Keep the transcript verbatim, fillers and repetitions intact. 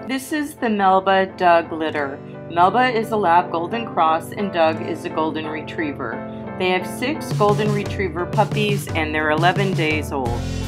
This is the Melba Doug litter. Melba is a lab golden cross and Doug is a golden retriever. They have six golden retriever puppies and they're eleven days old.